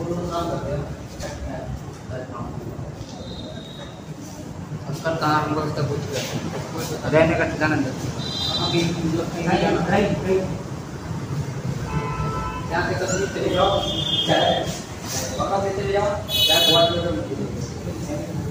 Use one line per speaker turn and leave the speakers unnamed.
Kan tangan gua kita buat juga. Ada yang dekat di kanan tuh. Yang kita sini jauh. Bakal kita jauh. Saya buat dulu.